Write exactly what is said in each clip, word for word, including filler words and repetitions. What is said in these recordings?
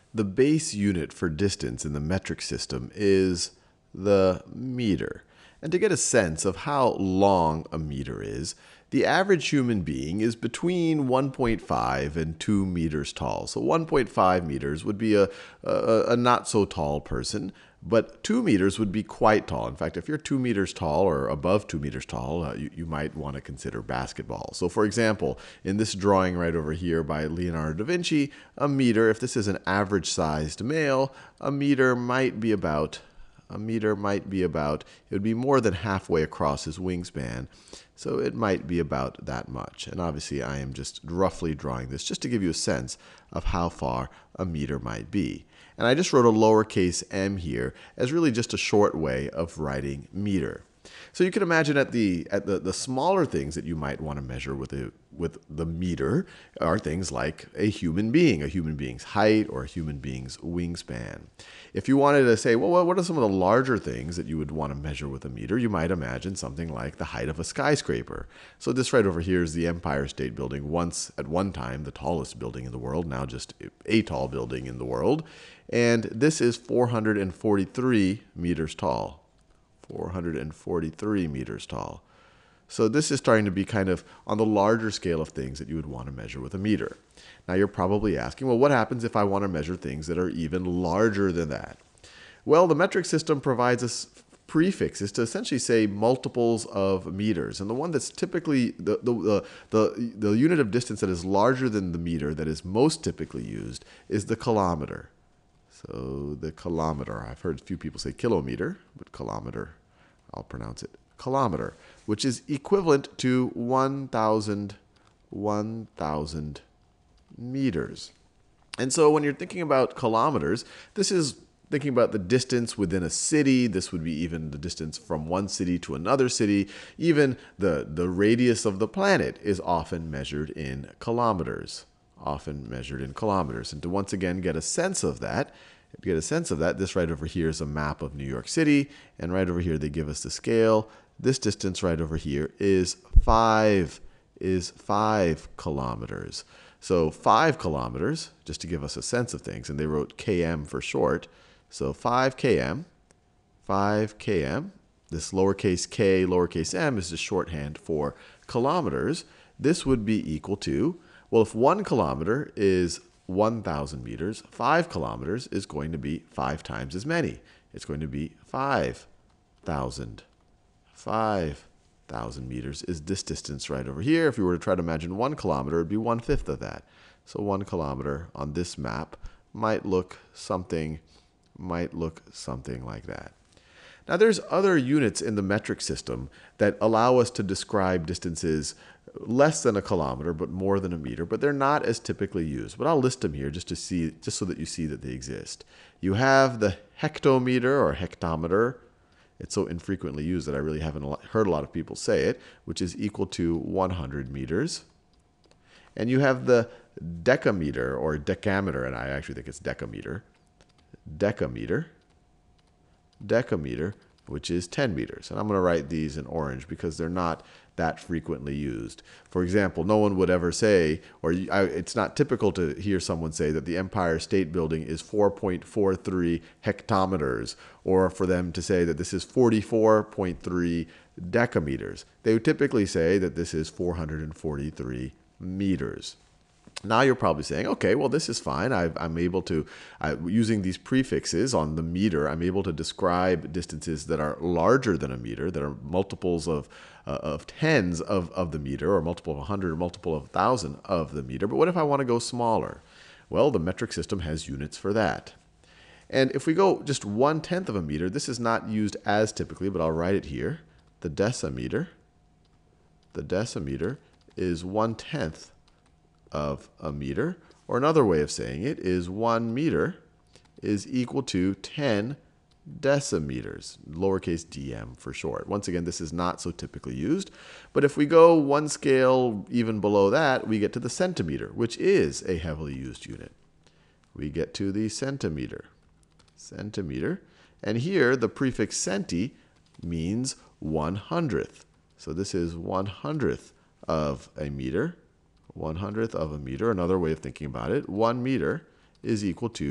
the base unit for distance in the metric system is the meter. And to get a sense of how long a meter is, the average human being is between one point five and two meters tall. So one point five meters would be a, a, a not so tall person, but two meters would be quite tall. In fact, if you're two meters tall or above two meters tall, uh, you, you might want to consider basketball. So for example, in this drawing right over here by Leonardo da Vinci, a meter, if this is an average-sized male, a meter might be about A meter might be about, it would be more than halfway across his wingspan. So it might be about that much. And obviously I am just roughly drawing this just to give you a sense of how far a meter might be. And I just wrote a lowercase m here as really just a short way of writing meter. So you can imagine at the at the, the smaller things that you might want to measure with the with the meter are things like a human being, a human being's height, or a human being's wingspan. If you wanted to say, well, what are some of the larger things that you would want to measure with a meter, you might imagine something like the height of a skyscraper. So this right over here is the Empire State Building, once at one time the tallest building in the world, now just a tall building in the world. And this is four hundred forty-three meters tall. four hundred forty-three meters tall. So this is starting to be kind of on the larger scale of things that you would want to measure with a meter. Now you're probably asking, well, what happens if I want to measure things that are even larger than that? Well, the metric system provides us prefixes to essentially say multiples of meters. And the one that's typically, the, the, the, the, the unit of distance that is larger than the meter that is most typically used is the kilometer. So the kilometer, I've heard a few people say kilometer, but kilometer, I'll pronounce it kilometer, which is equivalent to one thousand meters. And so when you're thinking about kilometers, this is thinking about the distance within a city. This would be even the distance from one city to another city. Even the, the radius of the planet is often measured in kilometers. often measured in kilometers. And to once again get a sense of that, to get a sense of that, this right over here is a map of New York City, and right over here they give us the scale. This distance right over here is five, is five kilometers. So five kilometers, just to give us a sense of things, and they wrote K M for short. So five K M, five K M, this lowercase k, lowercase m is the shorthand for kilometers. This would be equal to, well, if one kilometer is one thousand meters, five kilometers is going to be five times as many. It's going to be five thousand. five thousand meters is this distance right over here. If we were to try to imagine one kilometer, it would be one-fifth of that. So one kilometer on this map might look something, might look something like that. Now there's other units in the metric system that allow us to describe distances less than a kilometer, but more than a meter, but they're not as typically used. But I'll list them here just to see, just so that you see that they exist. You have the hectometer or hectometer. It's so infrequently used that I really haven't heard a lot of people say it, which is equal to one hundred meters. And you have the decameter or decameter, and I actually think it's decameter. Decameter. Decameter, which is ten meters. And I'm going to write these in orange because they're not that frequently used. For example, no one would ever say, or I, it's not typical to hear someone say that the Empire State Building is four point four three hectometers, or for them to say that this is forty-four point three decameters. They would typically say that this is four hundred forty-three meters. Now you're probably saying, okay, well, this is fine. I've, I'm able to, uh, using these prefixes on the meter, I'm able to describe distances that are larger than a meter, that are multiples of, uh, of tens of, of the meter, or multiple of one hundred, or multiple of one thousand of the meter. But what if I want to go smaller? Well, the metric system has units for that. And if we go just one-tenth of a meter, this is not used as typically, but I'll write it here. The decimeter, the decimeter is one-tenth of a meter, or another way of saying it is one meter is equal to ten decimeters, lowercase dm for short. Once again, this is not so typically used, but if we go one scale even below that, we get to the centimeter, which is a heavily used unit. We get to the centimeter, centimeter, and here the prefix centi means one hundredth. So this is one hundredth of a meter. one hundredth of a meter. Another way of thinking about it, one meter is equal to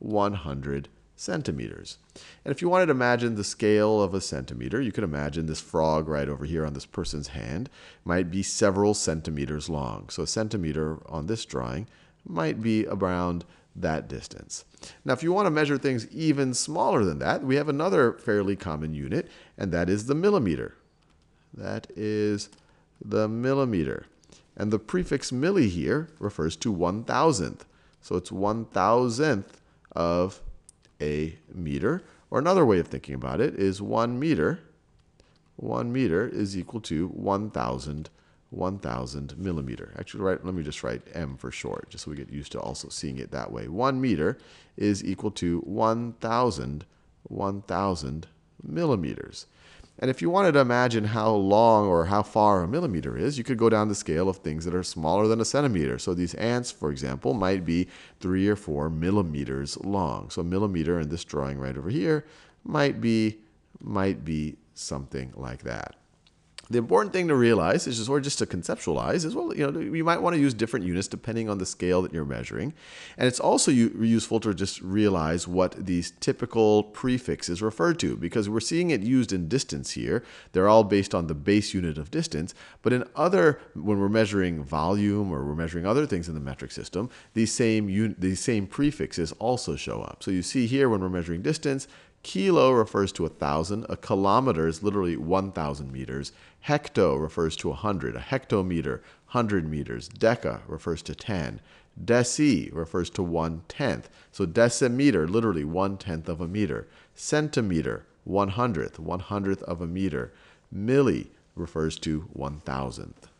one hundred centimeters. And if you wanted to imagine the scale of a centimeter, you could imagine this frog right over here on this person's hand might be several centimeters long. So a centimeter on this drawing might be around that distance. Now, if you want to measure things even smaller than that, we have another fairly common unit, and that is the millimeter. That is the millimeter. And the prefix milli here refers to one thousandth. So it's one thousandth of a meter. Or another way of thinking about it is one meter. One meter is equal to one thousand, one thousand millimeter. Actually, right, let me just write m for short, just so we get used to also seeing it that way. One meter is equal to one thousand, one thousand millimeters. And if you wanted to imagine how long or how far a millimeter is, you could go down the scale of things that are smaller than a centimeter. So these ants, for example, might be three or four millimeters long. So a millimeter in this drawing right over here might be, might be something like that. The important thing to realize is just, or just to conceptualize, is well, you know, you might want to use different units depending on the scale that you're measuring. And it's also useful to just realize what these typical prefixes refer to, because we're seeing it used in distance here. They're all based on the base unit of distance. But in other, when we're measuring volume or we're measuring other things in the metric system, these same, un these same prefixes also show up. So you see here when we're measuring distance, kilo refers to a thousand. A kilometer is literally one thousand meters. Hecto refers to one hundred. A hectometer, one hundred meters. Deca refers to ten. Deci refers to one tenth. So decimeter, literally one tenth of a meter. Centimeter, one hundredth, one hundredth of a meter. Milli refers to one thousandth.